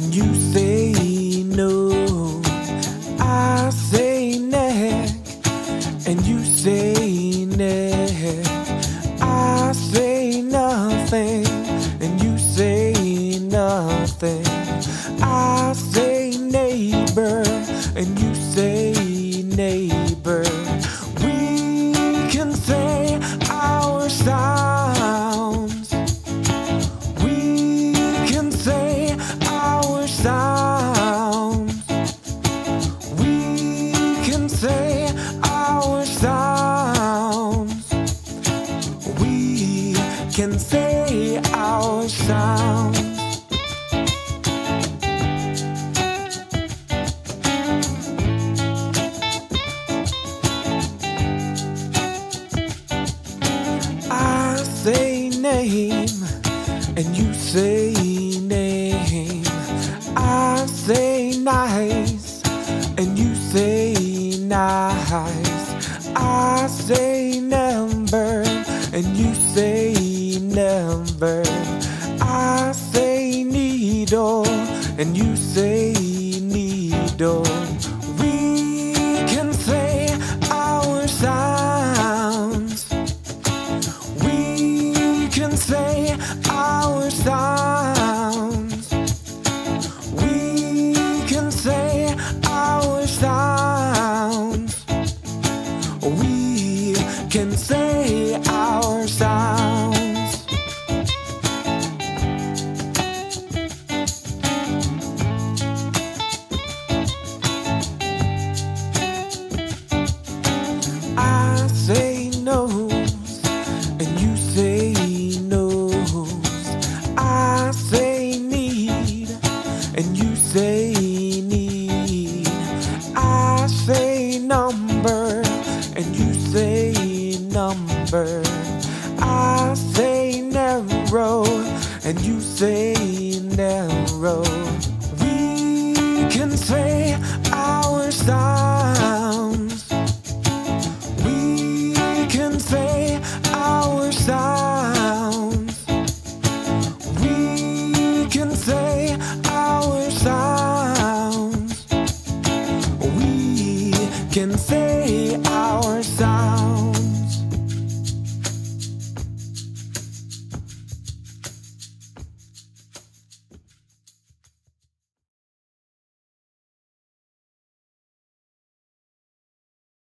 and you say no. I say neck, and you say neck. I say nothing, and you say nothing. I say neighbor, and you say neighbor. We can say our sounds. We can say our sounds. We can say our sounds. We can say our sounds. I say name, and you say name. I say nice, and you say nice. I say number, and you say number. I say needle, and you say needle. We can say our sounds. We can say our sounds. We can say our sounds. We can say our sounds. I say nose, and you say nose. I say need, and you say need. I say number, and you say number. I say narrow, and you say narrow. We can say